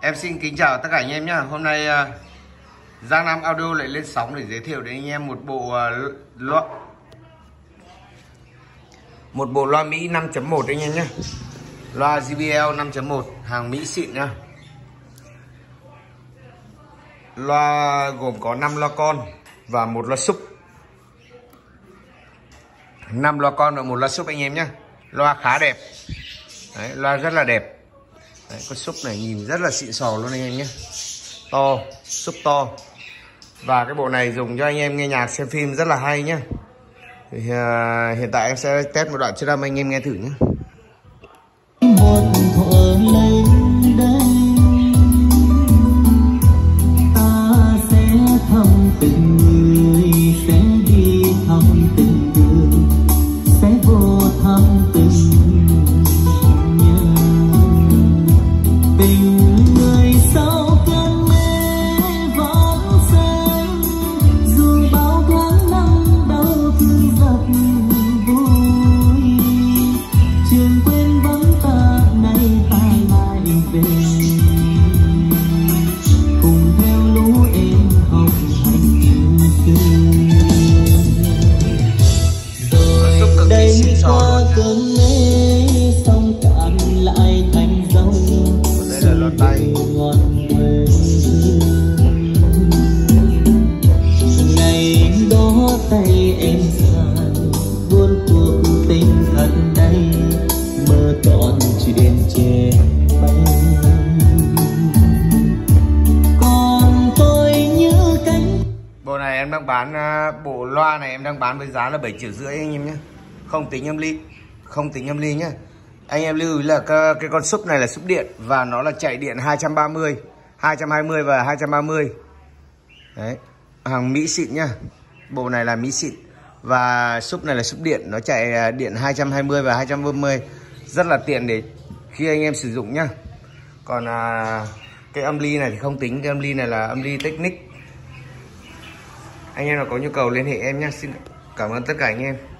Em xin kính chào tất cả anh em nhé. Hôm nay Giang Nam Audio lại lên sóng để giới thiệu đến anh em một bộ loa Mỹ 5.1 anh em nhé. Loa JBL 5.1 hàng Mỹ xịn nhá. Loa gồm có 5 loa con và một loa sub. 5 loa con và một loa sub anh em nhé. Loa khá đẹp. Đấy, loa rất là đẹp. Đấy, con sub này nhìn rất là xịn sò luôn anh em nhé. To, sub to. Và cái bộ này dùng cho anh em nghe nhạc xem phim rất là hay nhé. Thì, hiện tại em sẽ test một đoạn chữ âm anh em nghe thử nhé. Bộ này em đang bán, bộ loa này em đang bán với giá là 7,5 triệu anh em nhé. Không tính âm ly nhé. Anh em lưu ý là cái con sub này là sub điện và nó là chạy điện 230, 220 và 230. Đấy, hàng Mỹ xịn nhá. Bộ này là Mỹ xịn. Và sub này là sub điện, nó chạy điện 220 và 240. Rất là tiện để khi anh em sử dụng nhá. Còn cái âm ly này thì không tính, cái âm ly này là âm ly Technic. Anh em nào có nhu cầu liên hệ em nhé. Xin cảm ơn tất cả anh em.